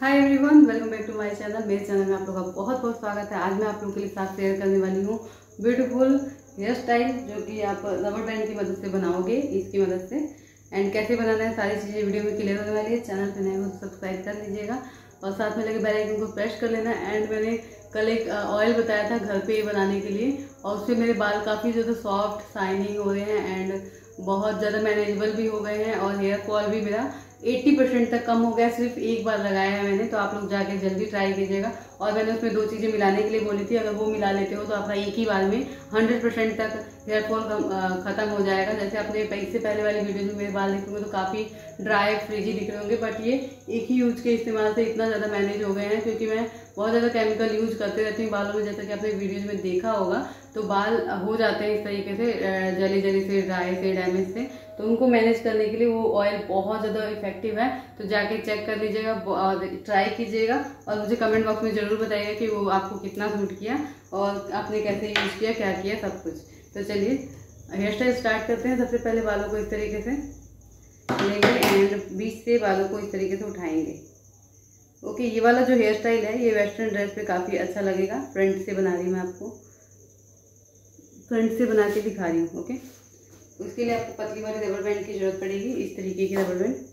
Hi everyone, welcome back to my channel. मेरे channel में आप लोगों का बहुत बहुत स्वागत है। आज मैं आप लोगों के लिए साथ शेयर करने वाली हूँ ब्यूटीफुल हेयर स्टाइल, जो कि आप रबर बैंड की मदद से बनाओगे, इसकी मदद से। एंड कैसे बनाना है सारी चीज़ें वीडियो में क्लियर होने वाली है। चैनल पर नए हो तो सब्सक्राइब कर लीजिएगा और साथ में लगे बेल आइकन को प्रेस कर लेना। एंड मैंने कल एक ऑयल बताया था घर पे बनाने के लिए, और उससे मेरे बाल काफ़ी ज़्यादा सॉफ्ट शाइनिंग हो रहे हैं एंड बहुत ज़्यादा मैनेजेबल भी हो गए हैं, और हेयर फॉल भी मेरा 80% तक कम हो गया। सिर्फ एक बार लगाया है मैंने, तो आप लोग जाके जल्दी ट्राई कीजिएगा। और मैंने उसमें 2 चीज़ें मिलाने के लिए बोली थी, अगर वो मिला लेते हो तो आपका एक ही बार में 100% तक हेयर फॉल खत्म हो जाएगा। जैसे आपने इससे पहले वाली वीडियो में मेरे बाल देखेंगे तो काफ़ी ड्राई फ्रीजी दिख रहे होंगे, बट ये एक ही यूज के इस्तेमाल से इतना ज़्यादा मैनेज हो गए हैं, क्योंकि मैं बहुत ज़्यादा केमिकल यूज करते रहती हूँ बालों में। जैसा कि आपने वीडियोज में देखा होगा, तो बाल हो जाते हैं इस तरीके से जली जली से, ड्राई से, डैमेज से। तो उनको मैनेज करने के लिए वो ऑयल बहुत ज़्यादा इफेक्टिव है। तो जाके चेक कर लीजिएगा और ट्राई कीजिएगा, और मुझे कमेंट बॉक्स में ज़रूर बताइएगा कि वो आपको कितना सूट किया और आपने कैसे यूज़ किया, क्या किया, सब कुछ। तो चलिए हेयर स्टाइल स्टार्ट करते हैं। सबसे पहले बालों को इस तरीके से लेंगे एंड बीच से बालों को इस तरीके से उठाएंगे। ओके, ये वाला जो हेयर स्टाइल है ये वेस्टर्न ड्रेस पे काफ़ी अच्छा लगेगा। फ्रंट से बना रही हूँ, मैं आपको फ्रंट से बना के दिखा रही हूँ। ओके, उसके लिए आपको पतली वाली रबर बैंड की जरूरत पड़ेगी, इस तरीके की रबर बैंड।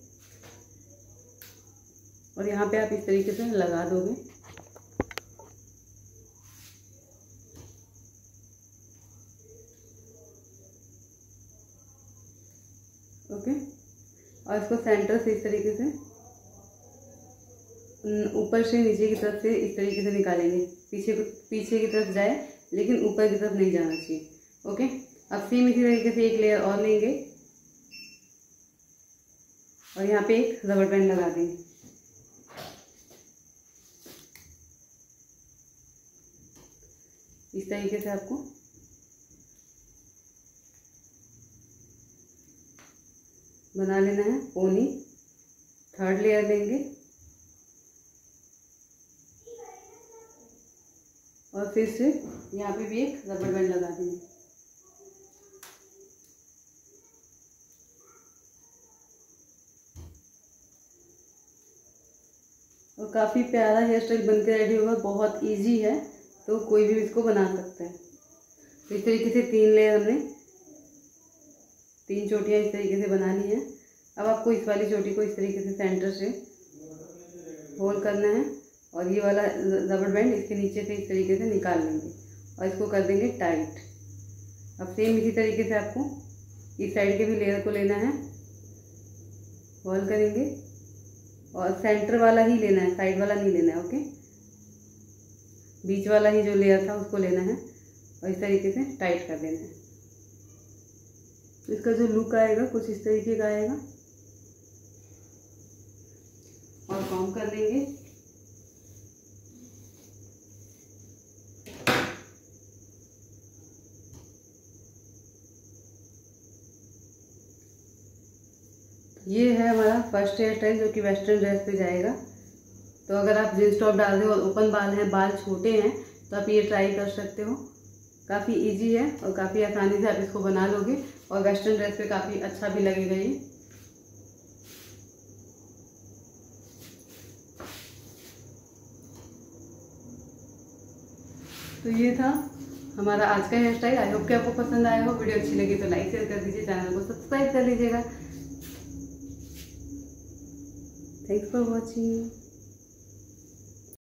और यहाँ पे आप इस तरीके से लगा दोगे। ओके, और इसको सेंटर से इस तरीके से ऊपर से नीचे की तरफ से इस तरीके से निकालेंगे। पीछे की तरफ जाए, लेकिन ऊपर की तरफ नहीं जाना चाहिए। ओके, अब सेम इसी तरीके से एक लेयर और लेंगे और यहाँ पे एक रबर बैंड लगा देंगे। इस तरीके से आपको बना लेना है पोनी। थर्ड लेयर लेंगे और फिर से यहाँ पे भी एक रबर बैंड लगा देंगे। और काफ़ी प्यारा हेयर स्टाइल बनकर रेडी होगा। बहुत इजी है, तो कोई भी इसको बना सकता है। तो इस तरीके से 3 लेयर हमने 3 चोटियाँ इस तरीके से बनानी है। अब आपको इस वाली चोटी को इस तरीके से सेंटर से होल्ड करना है, और ये वाला रबर बैंड इसके नीचे से इस तरीके से निकाल लेंगे और इसको कर देंगे टाइट। अब सेम इसी तरीके से आपको इस साइड के भी लेयर को लेना है, होल्ड करेंगे और सेंटर वाला ही लेना है, साइड वाला नहीं लेना है। ओके, बीच वाला ही जो लेयर था उसको लेना है और इस तरीके से टाइट कर देना है। तो इसका जो लुक आएगा कुछ इस तरीके का आएगा। और कॉम्ब कर लेंगे। ये है हमारा फर्स्ट हेयर स्टाइल, जो कि वेस्टर्न ड्रेस पे जाएगा। तो अगर आप जींस टॉप डाल रहे हो और ओपन बाल हैं, बाल छोटे हैं, तो आप ये ट्राई कर सकते हो। काफ़ी इजी है और काफ़ी आसानी से आप इसको बना लोगे, और वेस्टर्न ड्रेस पे काफ़ी अच्छा भी लगेगा ये। तो ये था हमारा आज का हेयर स्टाइल। आई होप कि आपको पसंद आया हो। वीडियो अच्छी लगी तो लाइक शेयर कर दीजिए, चैनल को सब्सक्राइब कर लीजिएगा। Thanks for watching.